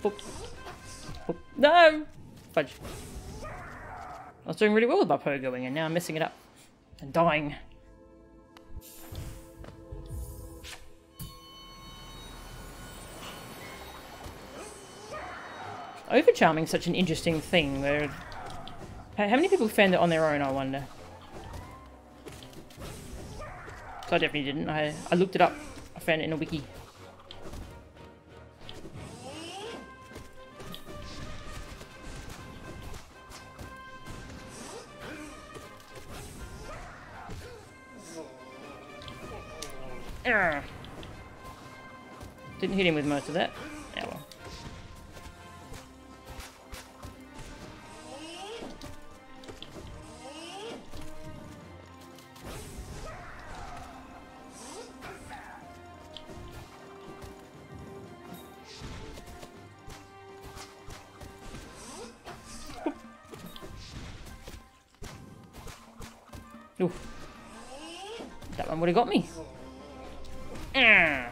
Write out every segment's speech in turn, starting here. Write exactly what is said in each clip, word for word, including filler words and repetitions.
boop. Boop. No! Fudge. I was doing really well with my pogoing and now I'm messing it up. And dying. Overcharming is such an interesting thing. Where, how many people found it on their own, I wonder? I definitely didn't. I, I looked it up. I found it in a wiki. Urgh. Didn't hit him with most of that. Oh well. Oof. That one would have got me. Mm.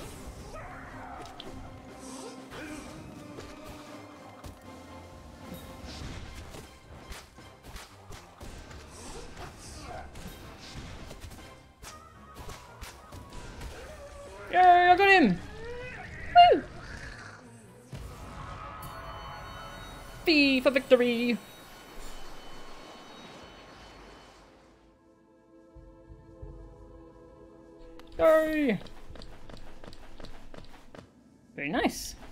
Yay, I got him! Woo! V for victory! Yay! Very nice.